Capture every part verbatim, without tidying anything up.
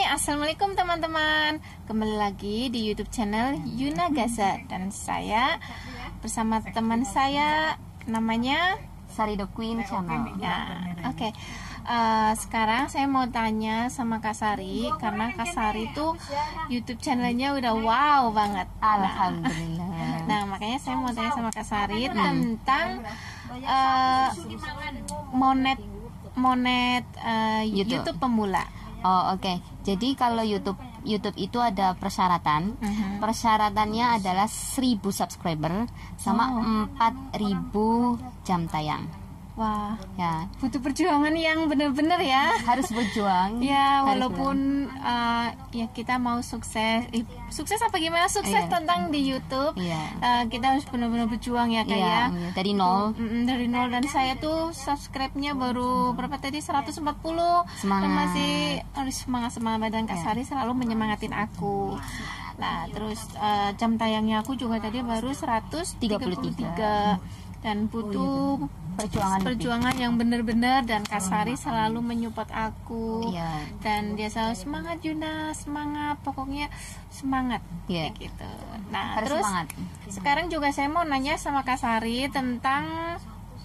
Assalamualaikum teman-teman. Kembali lagi di YouTube channel Yuna Gaza. Dan saya bersama teman saya, namanya Sari The Queen Channel. Ya, oke okay. uh, Sekarang saya mau tanya sama Kak Sari, karena Kak Sari tuh YouTube channelnya udah wow banget. Alhamdulillah. Nah, nah makanya saya mau tanya sama Kak Sari tentang uh, monet monet uh, YouTube. YouTube pemula. Oh oke, okay. Jadi kalau YouTube YouTube itu ada persyaratan. Uh-huh. Persyaratannya adalah seribu subscriber sama oh. empat ribu jam tayang. Wah, ya, butuh perjuangan yang benar-benar ya. Harus berjuang. Ya, walaupun uh, ya kita mau sukses, eh, sukses apa gimana sukses yeah. tentang di YouTube, yeah. uh, kita harus benar-benar berjuang ya kayak yeah, ya. Dari nol. Uh, dari nol, dan saya tuh subscribe-nya baru berapa tadi, seratus empat puluh. Semangat. Masih harus semangat semangat, dan Kak Sari yeah. selalu menyemangatin aku. Nah, terus uh, jam tayangnya aku juga tadi baru seratus tiga puluh tiga. Dan butuh perjuangan perjuangan yang benar-benar, dan Kak Sari selalu menyupport aku. Yeah. Dan dia selalu semangat Yuna, semangat, pokoknya semangat. Yeah. Kayak gitu. Nah, harus terus semangat. Sekarang juga saya mau nanya sama Kak Sari tentang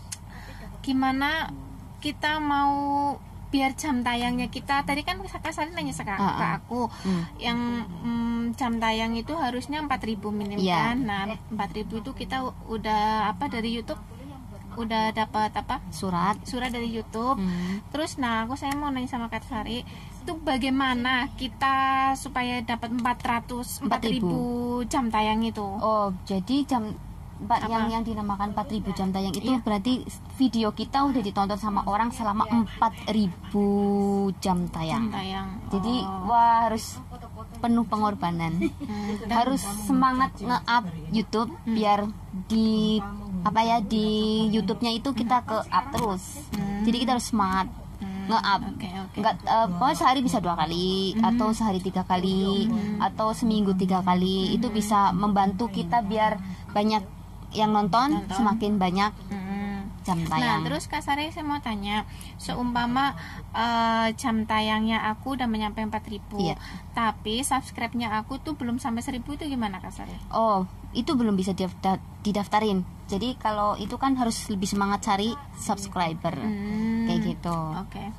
gimana kita mau biar jam tayangnya kita, tadi kan Kak Sari nanya sekarang uh, uh. ke aku hmm. yang mm, jam tayang itu harusnya empat ribu minim yeah. kan. Nah, empat ribu itu kita udah apa dari YouTube, udah dapat apa surat surat dari YouTube. hmm. Terus nah aku saya mau nanya sama Kak Sari, itu bagaimana kita supaya dapat empat ratus empat ribu jam tayang itu? Oh, jadi jam Mbak, yang yang dinamakan empat ribu jam tayang itu iya. berarti video kita udah ditonton sama orang selama empat ribu jam tayang. Jam tayang. Oh. Jadi wah, harus penuh pengorbanan. Hmm. Harus semangat nge-up YouTube hmm. biar di apa ya di YouTube-nya itu kita ke up terus. Hmm. Jadi kita harus semangat hmm. nge-up. Okay, okay. Nggak uh, pokoknya sehari bisa dua kali hmm. atau sehari tiga kali hmm. atau seminggu tiga kali. Hmm. Itu bisa membantu kita biar banyak yang nonton, nonton. Semakin banyak hmm. jam tayang. Nah, terus Kak Sari saya mau tanya, seumpama uh, jam tayangnya aku udah menyampe empat ribu, iya. tapi subscribe-nya aku tuh belum sampai seribu, itu gimana Kak Sari? Oh, itu belum bisa didaftarin. Jadi kalau itu kan harus lebih semangat cari subscriber. Hmm. Kayak gitu. Oke. Okay.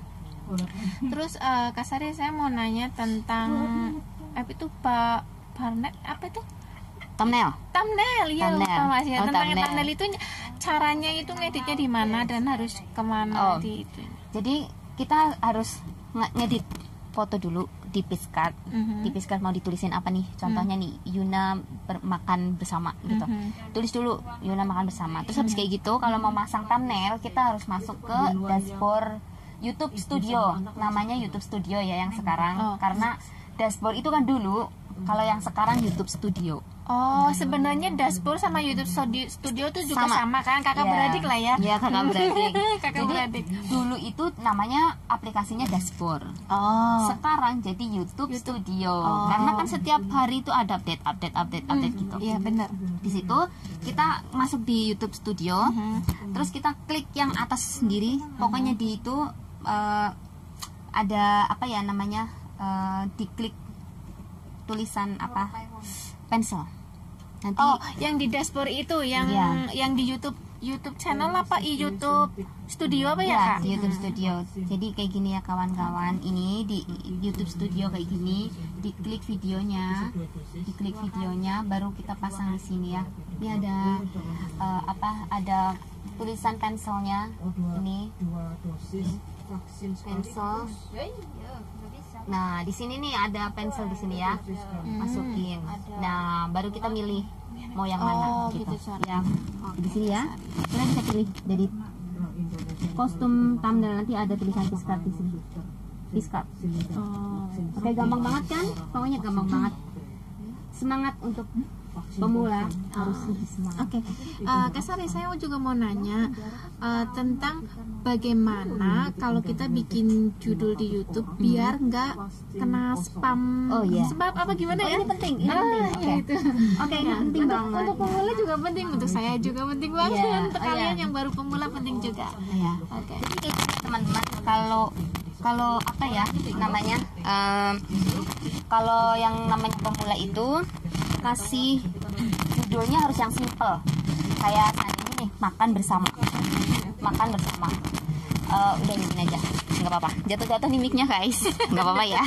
Terus uh, Kak Sari saya mau nanya tentang apa itu Pak Barnet, apa itu? Thumbnail. Thumbnail, ya lupa Mas ya. Oh, tentang thumbnail. thumbnail itu caranya itu ngeditnya di mana dan harus kemana? Oh, di itu. Jadi kita harus ngedit foto dulu di Piskat. Mm-hmm. Di Piskat mau ditulisin apa nih? Contohnya mm-hmm. nih Yuna ber- makan bersama gitu. Mm-hmm. Tulis dulu Yuna makan bersama. Terus habis kayak gitu kalau mau masang thumbnail kita harus masuk ke dashboard YouTube Studio. Namanya YouTube Studio ya yang sekarang. Oh. Karena dashboard itu kan dulu, kalau yang sekarang YouTube Studio. Oh, sebenarnya dashboard sama YouTube Studio, studio tuh juga sama, sama kan? Kakak yeah. beradik lah ya. Iya, kakak beradik. kakak jadi, beradik. Dulu itu namanya aplikasinya dashboard. Oh. Sekarang jadi YouTube, YouTube. Studio. Oh. Karena kan setiap hari itu ada update, update, update, hmm. update gitu. Iya, benar. Di situ kita masuk di YouTube Studio, mm-hmm. terus kita klik yang atas sendiri. Mm-hmm. Pokoknya di itu uh, ada apa ya namanya? Uh, diklik tulisan apa? Pensil. Nanti, oh, yang di dashboard itu, yang iya. yang di YouTube YouTube channel apa? I YouTube Studio apa ya, ya Kak? YouTube Studio. Jadi kayak gini ya kawan-kawan. Ini di YouTube Studio kayak gini. Diklik videonya, diklik videonya, baru kita pasang di sini ya. Ini ada uh, apa? Ada tulisan pensilnya. Ini pensil. Nah, di sini nih ada pensil di sini ya. Masukin. Nah, baru kita milih mau yang mana oh, gitu. gitu ya. Di sini ya. Kita bisa pilih dari kostum thumbnail, nanti ada tulisan Piskat di sini. Piskat. Oh. Oke, gampang banget kan? Pokoknya gampang banget. Semangat untuk pemula harus lebih semangat. Oke, okay. uh, Kak Sari, saya juga mau nanya uh, tentang bagaimana kalau kita bikin judul di YouTube biar nggak kena spam. Oh iya. Sebab apa gimana oh, ya? Ini penting. Ini ah, penting. Oke, okay. Oke, okay, ini penting untuk, banget. Untuk pemula juga penting, untuk saya juga penting banget. Yeah. Untuk oh, kalian yeah. yang baru pemula penting juga. Iya. Oke. Okay. Jadi teman-teman kalau kalau apa ya namanya, um, kalau yang namanya pemula itu kasih judulnya harus yang simple, kayak saat ini nih, makan bersama, makan bersama. Uh, udah gini aja, nggak apa-apa. Jatuh-jatuh nih mic-nya guys, nggak apa-apa ya.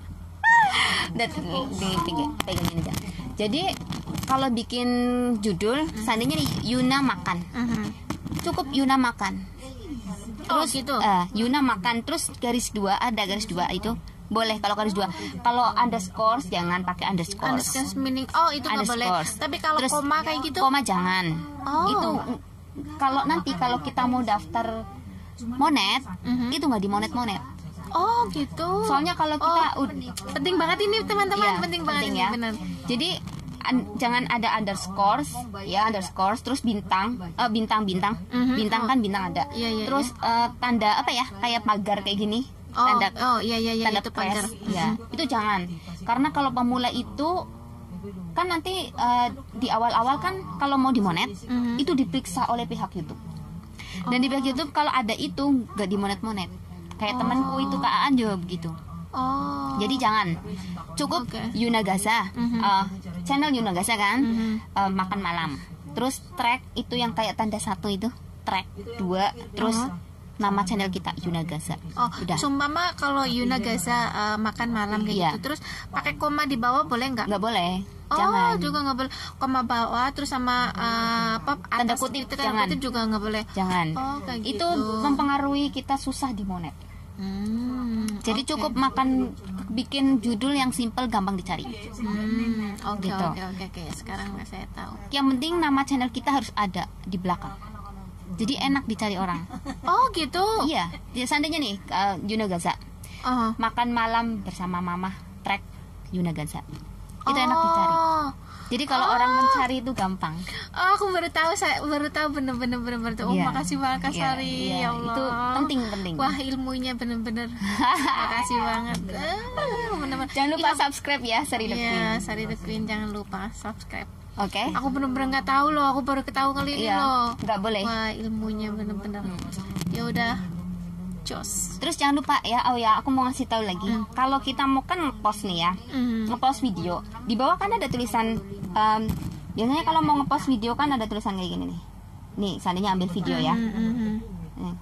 Dan pegangin aja. Jadi kalau bikin judul, seandainya nih Yuna makan, cukup Yuna makan. Terus oh, gitu. uh, Yuna makan, terus garis dua, ada garis dua itu boleh. Kalau garis dua, kalau underscore jangan pakai underscore. Underscore meaning, oh itu nggak boleh. Tapi kalau terus, koma kayak gitu, koma jangan. Oh. Itu kalau nanti kalau kita mau daftar monet, uh-huh. itu nggak di monet-monet. Oh gitu. Soalnya kalau kita oh, penting banget ini teman-teman, ya, penting banget penting ini, ya. Benar. Jadi an- jangan ada underscore ya, underscore terus bintang, uh, bintang bintang, uh-huh. bintang kan bintang ada. Iya, iya, terus iya. Uh, tanda apa ya, kayak pagar kayak gini. Oh, tanda oh iya iya iya tanda itu press, pagar. Ya, itu jangan. Karena kalau pemula itu kan nanti uh, di awal-awal kan kalau mau dimonet, uh-huh. itu diperiksa oleh pihak YouTube. Dan oh. di pihak YouTube kalau ada itu nggak dimonet-monet. Kayak oh. temanku itu Kak Aan juga begitu. Oh. Jadi jangan. Cukup okay. Yuna Gaza, uh-huh. uh, channel Yuna Gaza kan, uh-huh. uh, makan malam. Terus track itu yang kayak tanda satu itu, track dua, terus uh-huh. nama channel kita Yuna Gaza. Oh, udah. Sumpama kalau Yuna Gaza uh, makan malam kayak iya. gitu, terus pakai koma di bawah boleh nggak? Nggak boleh. Oh, jangan. juga nggak boleh. Koma bawah terus sama uh, apa? Tanda kutip, itu tanda kutip juga nggak boleh. Jangan. Oh, kayak gitu. Itu mempengaruhi kita susah di monet. Hmm, Jadi okay. cukup makan bikin judul yang simple, gampang dicari. Hmm, oke gitu. oke oke oke. Sekarang saya tahu. Yang penting nama channel kita harus ada di belakang. Jadi enak dicari orang. Oh gitu. Iya. Ya, seandainya nih uh, Yuna Gaza, uh-huh. makan malam bersama mama, track Yuna Gaza, itu oh. enak dicari. Jadi kalau oh. orang mencari itu gampang. Oh, aku baru tahu, saya baru tahu bener-bener bener-bener. Oh, yeah. makasih banget Kak Sari. Yeah, yeah. Ya Allah. Itu penting-penting. Wah, ilmunya bener-bener. Makasih banget. Bener-bener. Jangan lupa Ilo. subscribe ya, Sari The Queen. Iya, Sari The Queen, jangan lupa subscribe. Oke. Okay. Aku bener-bener nggak tahu loh. Aku baru ketahui kali ini yeah. loh. Nggak boleh. Wah, ilmunya bener-bener. Hmm. Ya udah. Jos. Terus jangan lupa ya, oh ya, aku mau ngasih tahu lagi. Mm. Kalau kita mau kan ngepost nih ya, mm. ngepost video, di bawah kan ada tulisan. Um, biasanya kalau mau ngepost video kan ada tulisan kayak gini nih. Nih, seandainya ambil video ya. Mm-hmm. Nih.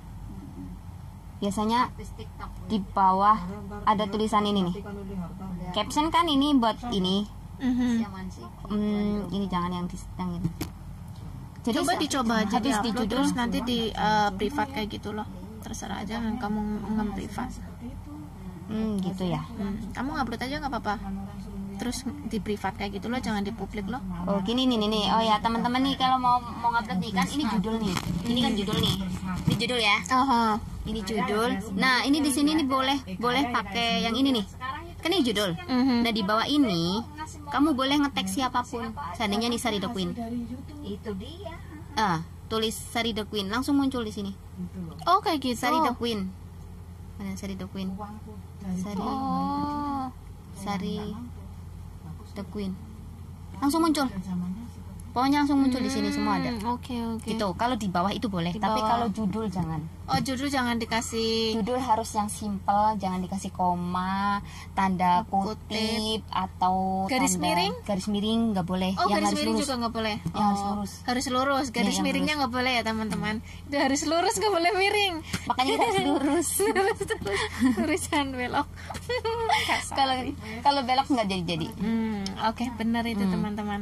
Biasanya di bawah ada tulisan ini nih. Caption kan ini buat ini. Mm-hmm. Hmm, ini jangan yang di yang ini. Jadi coba dicoba aja habis di judul terus nanti di uh, privat kayak gitu loh. Terserah aja kan kamu nge-privat. Hmm, gitu ya. Hmm. Kamu ngupload aja nggak apa-apa. Terus di privat kayak gitu loh, jangan di publik loh. Oh, gini nih nih nih. Oh ya, teman-teman nih kalau mau mau ngupload nih kan ini judul nih. Ini kan judul nih. Ini judul ya. Uh-huh. Ini judul. Nah, ini di sini nih boleh boleh pakai yang ini nih. Kan ini judul. Uh-huh. Nah, di bawah ini kamu boleh nge-tag siapapun. Seandainya nih Sari The Queen. Itu dia. Ah, tulis Sari The Queen, langsung muncul di sini. Oh, kayak gitu. Sari The Queen. Mana Sari The Queen? Sari. Oh. Sari The Queen. Langsung muncul. Pokoknya langsung muncul hmm, di sini semua ada. Oke, okay, oke. Okay. Gitu. Kalau di bawah itu boleh, di tapi bawah. Kalau judul jangan. Oh, judul jangan dikasih. Judul harus yang simple, jangan dikasih koma, tanda kutip, kutip atau garis tanda, miring. Garis miring nggak boleh. Oh, yang garis miring lurus. juga nggak boleh. Yang oh, harus lurus. Harus lurus. Garis ya, miringnya nggak boleh ya, teman-teman. Itu harus lurus, nggak boleh miring. Makanya kita harus lurus. Lurus jangan belok. Kalau kalau belok nggak jadi-jadi. Hmm, oke, okay, benar itu, hmm. teman-teman.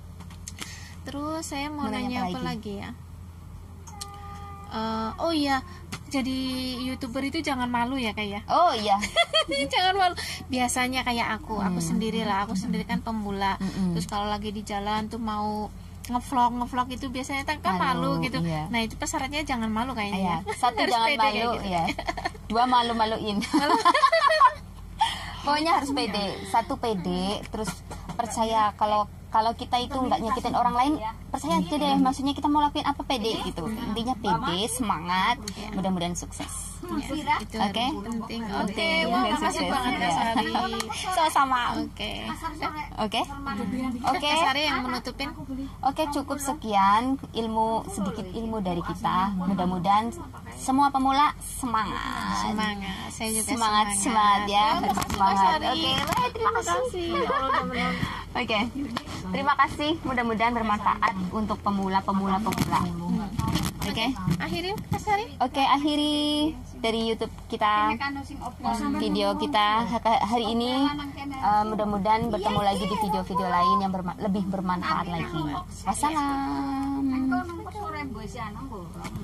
Terus saya mau, mau nanya apa lagi, lagi ya? Uh, oh iya, jadi YouTuber itu jangan malu ya kayak. Oh iya. Jangan malu. Biasanya kayak aku, aku hmm. sendiri lah, aku sendiri kan pemula. Hmm. Terus kalau lagi di jalan tuh mau ngevlog ngevlog itu biasanya kan malu, malu gitu. Iya. Nah itu syaratnya jangan malu kayaknya. Iya. Satu jangan malu, gitu. Ya. Dua malu-maluin. Pokoknya harus pede. Satu pede, terus percaya kalau kalau kita itu nggak nyakitin orang lain, percaya aja deh. Maksudnya kita mau lakuin apa pede gitu. Intinya pede, semangat, mudah-mudahan sukses. Ya, Oke, penting. Oke, okay. Wah, makasih banget Kak Sari. Sama-sama. Oke. Oke. Oke. Kak Sari yang menutupin. Oke, cukup sekian ilmu sedikit ilmu dari kita. Mudah-mudahan semua pemula semangat. Semangat. Saya juga semangat, semangat, semangat ya. Oh, semangat. Oke, okay. Baik, terima kasih. Oke. Okay. Terima kasih. Mudah-mudahan bermanfaat untuk pemula-pemula pemula. Hmm. Oke. Okay. Akhiri Kak Sari. Oke, okay, akhiri dari YouTube kita video kita hari ini. Uh, mudah-mudahan bertemu lagi di video-video lain yang berma lebih bermanfaat lagi. Wassalam.